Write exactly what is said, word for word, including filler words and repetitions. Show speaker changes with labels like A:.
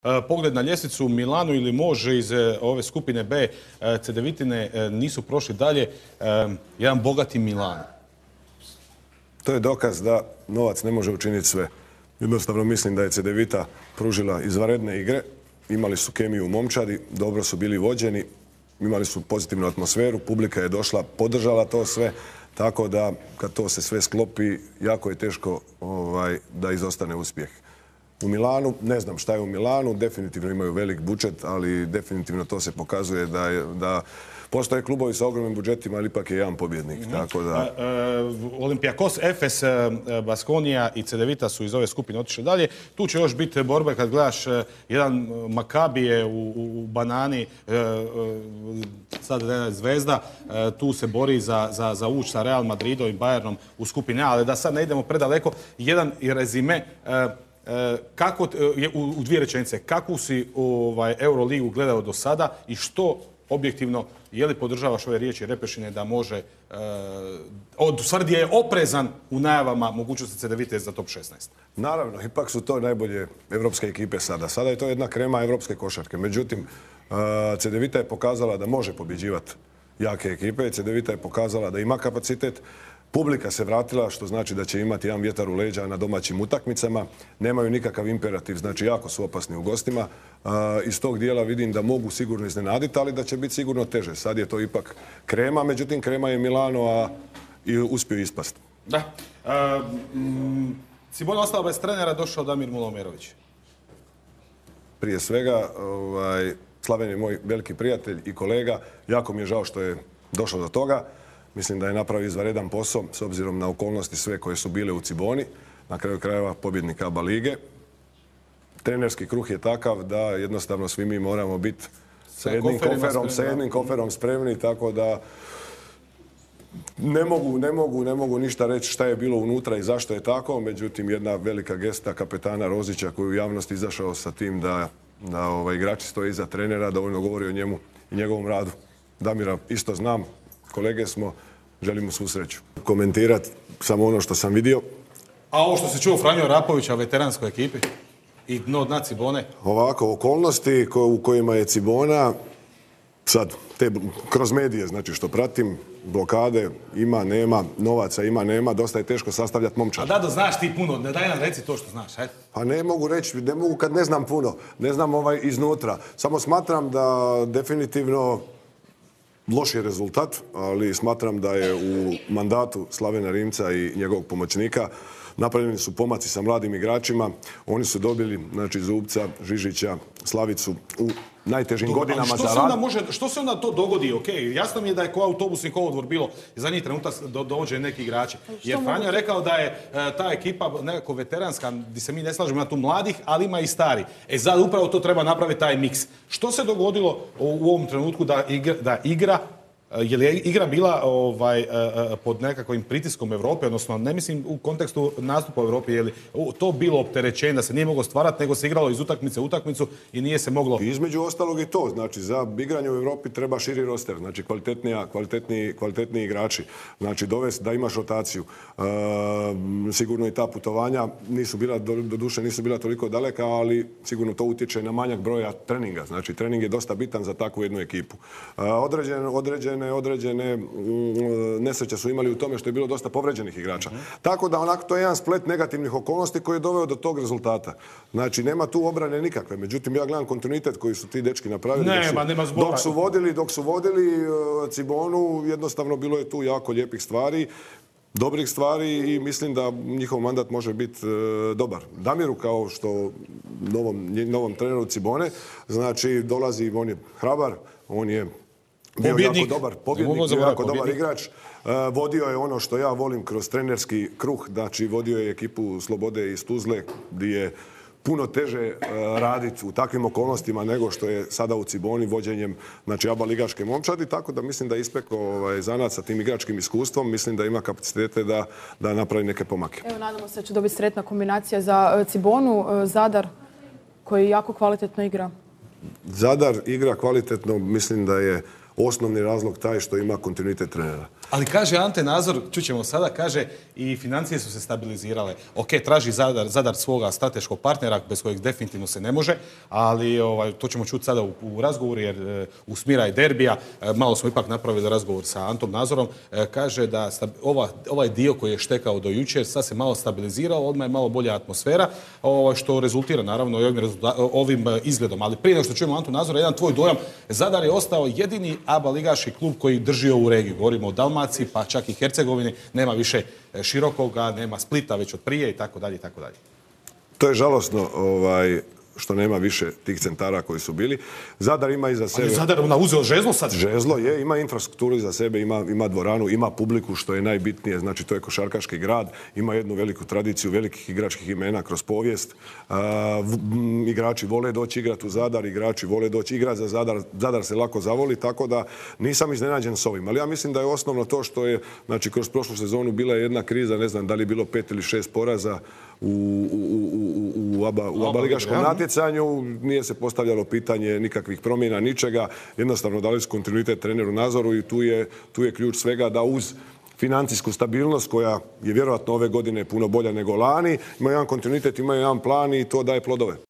A: Pogled na ljestvicu, Milanu ili može iz ove skupine B, Cedevitine nisu prošli dalje. Jedan bogati Milan.
B: To je dokaz da novac ne može učiniti sve. Jednostavno mislim da je Cedevita pružila izvanredne igre. Imali su kemiju u momčadi, dobro su bili vođeni, imali su pozitivnu atmosferu, publika je došla, podržala to sve. Tako da kad to se sve sklopi, jako je teško ovaj, da izostane uspjeh. U Milanu, ne znam šta je u Milanu, definitivno imaju velik budžet, ali definitivno to se pokazuje da, je, da postoje klubovi sa ogromnim budžetima, ali ipak je jedan pobjednik. Mm-hmm. Tako da...
A: e, e, Olympiakos, Efes, Baskonija i Cedevita su iz ove skupine otišli dalje. Tu će još biti borbe kad gledaš jedan Makabije u, u banani, e, e, sad jedna Zvezda, e, tu se bori za, za, za uć sa Real Madridom i Bayernom u skupine A, ali da sad ne idemo predaleko, jedan rezime. E, Kako, u dvije rečenice, kakvu si ovaj, Euroligu gledao do sada i što objektivno, je li podržavaš ove riječi Repešine da može, uh, od stvari je oprezan u najavama mogućnosti Cedevite za top šesnaest?
B: Naravno, ipak su to najbolje evropske ekipe sada. Sada je to jedna krema evropske košarke. Međutim, uh, Cedevita je pokazala da može pobjeđivati jake ekipe. Cedevita je pokazala da ima kapacitet. Publika se vratila, što znači da će imati jedan vjetar u leđa na domaćim utakmicama. Nemaju nikakav imperativ, znači jako su opasni u gostima. Iz tog dijela vidim da mogu sigurno iznenaditi, ali da će biti sigurno teže. Sad je to ipak krema, međutim krema je Milano, a i uspio ispast.
A: Da. E, m, Cibona ostao bez trenera, došao Damir Mulomerović.
B: Prije svega, ovaj, Slaven je moj veliki prijatelj i kolega. Jako mi je žao što je došlo do toga. Mislim da je napravio izvanredan posao s obzirom na okolnosti sve koje su bile u Ciboni. Na kraju krajeva pobjednik A B A lige. Trenerski kruh je takav da jednostavno svi mi moramo biti sa jednim koferom, sa jednim koferom spremni, tako da ne mogu, ne mogu, ne mogu ništa reći šta je bilo unutra i zašto je tako. Međutim, jedna velika gesta kapetana Rozića koji u javnosti izašao sa tim da, da ovaj, igrači stoje iza trenera, dovoljno govori o njemu i njegovom radu. Damira isto znam. Kolege smo, želimo svu sreću. Komentirati samo ono što sam vidio.
A: A ovo što se čuo Franjo Rapovića u veteranskoj ekipi i dno dna Cibone?
B: Ovako, okolnosti ko, u kojima je Cibona, sad, te, kroz medije, znači što pratim, blokade ima, nema, novaca ima, nema, dosta je teško sastavljati momčad.
A: A Dado, znaš ti puno, ne daj nam reci to što znaš, hajde.
B: Pa ne mogu reći, ne mogu kad ne znam puno, ne znam ovaj iznutra. Samo smatram da definitivno loš je rezultat, ali smatram da je u mandatu Slavena Rimca i njegovog pomoćnika napravljeni su pomaci sa mladim igračima. Oni su dobili, znači, Zubca, Žižića, Slavicu u najtežim Dobar, godinama za rad.
A: Može, što se onda to dogodi? Okay, jasno mi je da je ko autobusni kolodvor bilo za njih trenutak do, dođe neki igrači. Jer Franjo je rekao da je e, ta ekipa nekako veteranska, gdje se mi ne slažemo, na tu mladih, ali ima i stari. E sad upravo to treba napraviti taj miks. Što se dogodilo u, u ovom trenutku da igra, da igra je li igra bila ovaj, pod nekakvim pritiskom Evrope, odnosno ne mislim u kontekstu nastupa u Evropi, je li to bilo opterećenje da se nije moglo stvarati, nego se igralo iz utakmice u utakmicu i nije se moglo...
B: I između ostalog i to, znači za igranje u Evropi treba širi roster, znači kvalitetniji, kvalitetniji igrači, znači dovesti da imaš rotaciju. E, sigurno i ta putovanja nisu bila, do, do duše nisu bila toliko daleka, ali sigurno to utječe na manjak broja treninga, znači trening je dosta bitan za takvu jednu ekipu. E, određen, određen određene nesreće su imali u tome što je bilo dosta povređenih igrača. Mm-hmm. Tako da onako to je jedan splet negativnih okolnosti koji je doveo do tog rezultata. Znači nema tu obrane nikakve. Međutim, ja gledam kontinuitet koji su ti dečki napravili.
A: Nema,
B: dok su,
A: nema zbora.
B: Dok su vodili, dok su vodili uh, Cibonu, jednostavno bilo je tu jako lijepih stvari, dobrih stvari i mislim da njihov mandat može biti uh, dobar. Damiru, kao što novom, novom treneru Cibone, znači dolazi, on je hrabar, on je bio
A: pobjednik.
B: jako dobar pobjednik, bio jako dobar igrač. Uh, vodio je ono što ja volim kroz trenerski kruh, znači vodio je ekipu Slobode iz Tuzle, gdje je puno teže uh, raditi u takvim okolnostima nego što je sada u Ciboni vođenjem, znači A B A ligaške momčadi, tako da mislim da je ispekao ovaj, zanat sa tim igračkim iskustvom, mislim da ima kapacitete da, da napravi neke pomake.
C: Evo, nadamo se da će dobiti sretna kombinacija za uh, Cibonu, uh, Zadar, koji jako kvalitetno igra.
B: Zadar igra kvalitetno, mislim da je osnovni razlog taj što ima kontinuitet trenera.
A: Ali kaže Ante Nazor, čućemo sada, kaže i financije su se stabilizirale. Ok, traži Zadar, Zadar svoga strateškog partnera bez kojeg definitivno se ne može, ali ovaj, to ćemo čuti sada u, u razgovoru jer e, u Smira i derbija, e, malo smo ipak napravili razgovor sa Antom Nazorom, e, kaže da sta, ova, ovaj dio koji je štekao do jučer sad se malo stabilizirao, odmah je malo bolja atmosfera, ovaj, što rezultira naravno i ovim, ovim izgledom. Ali prije nego što čujemo Antu Nazora, jedan tvoj dojam, Zadar je ostao jedini A B A ligaški klub koji drži ovu regiju. Govorimo o Dalmaciji, pa čak i Hercegovini, nema više Širokoga, nema Splita već od prije i tako dalje i tako dalje.
B: To je žalosno ovaj, što nema više tih centara koji su bili. Zadar ima iza sebe...
A: Ali Zadar ona uzeo žezlo sad?
B: Žezlo je, ima infrastrukturu iza sebe, ima, ima dvoranu, ima publiku što je najbitnije, znači to je košarkaški grad, ima jednu veliku tradiciju velikih igračkih imena kroz povijest. A, v, m, igrači vole doći igrati u Zadar, igrači vole doći igrati za Zadar, Zadar se lako zavoli, tako da nisam iznenađen s ovim. Ali ja mislim da je osnovno to što je, znači kroz prošlu sezonu bila je jedna kriza, ne znam da li je bilo pet ili šest poraza u, u, u, u, ABA, u ABA ligaškom natjecanju, nije se postavljalo pitanje nikakvih promjena, ničega, jednostavno dali su kontinuitet treneru Nazoru i tu je, tu je ključ svega da uz financijsku stabilnost koja je vjerojatno ove godine puno bolja nego lani, ima jedan kontinuitet, ima jedan plan i to daje plodove.